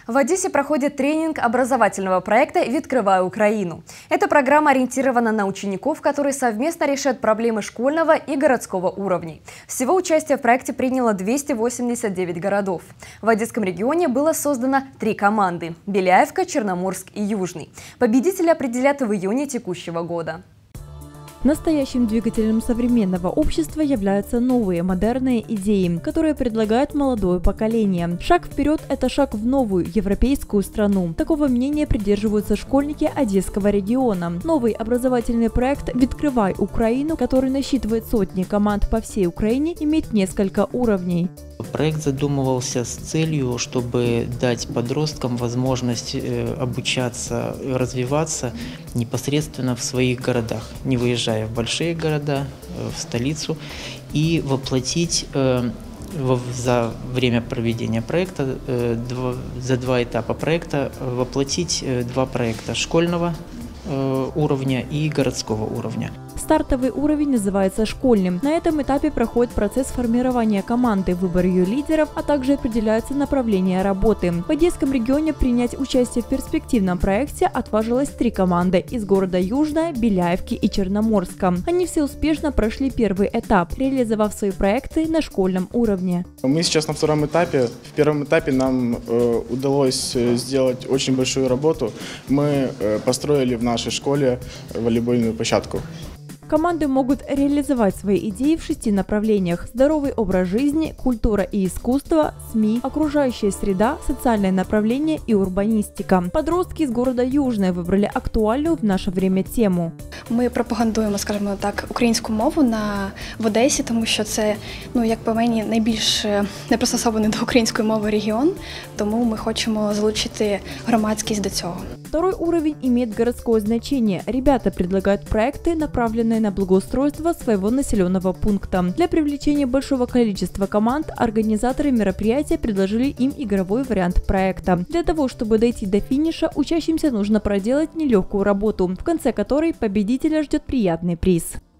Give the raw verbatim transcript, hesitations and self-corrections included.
В Одессе проходит тренинг образовательного проекта «Відкривай Украину». Эта программа ориентирована на учеников, которые совместно решают проблемы школьного и городского уровней. Всего участие в проекте приняло двести восемьдесят девять городов. В Одесском регионе было создано три команды – Беляевка, Черноморск и Южный. Победители определят в июне текущего года. Настоящим двигателем современного общества являются новые модерные идеи, которые предлагает молодое поколение. Шаг вперед – это шаг в новую европейскую страну. Такого мнения придерживаются школьники Одесского региона. Новый образовательный проект «Відкривай Украину», который насчитывает сотни команд по всей Украине, имеет несколько уровней. Проект задумывался с целью, чтобы дать подросткам возможность обучаться, развиваться непосредственно в своих городах, не выезжая в большие города, в столицу, и воплотить за время проведения проекта, за два этапа проекта, воплотить два проекта школьного уровня и городского уровня. Стартовый уровень называется школьным. На этом этапе проходит процесс формирования команды, выбор ее лидеров, а также определяется направление работы. В Одесском регионе принять участие в перспективном проекте отважилось три команды из города Южная, Беляевки и Черноморска. Они все успешно прошли первый этап, реализовав свои проекты на школьном уровне. Мы сейчас на втором этапе. В первом этапе нам э, удалось сделать очень большую работу. Мы э, построили в нашей школе волейбольную площадку. Команды могут реализовать свои идеи в шести направлениях: здоровый образ жизни, культура и искусство, СМИ, окружающая среда, социальное направление и урбанистика. Подростки из города Южное выбрали актуальную в наше время тему. Ми пропагандуємо, скажімо так, українську мову на, в Одесі, тому що це, ну, як по мені, найбільш непристосований до української мови регіон, тому ми хочемо залучити громадськість до цього. Второй уровень имеет городское значение. Ребята предлагают проекты, направленные на благоустройство своего населенного пункта. Для привлечения большого количества команд организаторы мероприятия предложили им игровой вариант проекта. Для того, чтобы дойти до финиша, учащимся нужно проделать нелегкую работу, в конце которой победителя ждет приятный приз.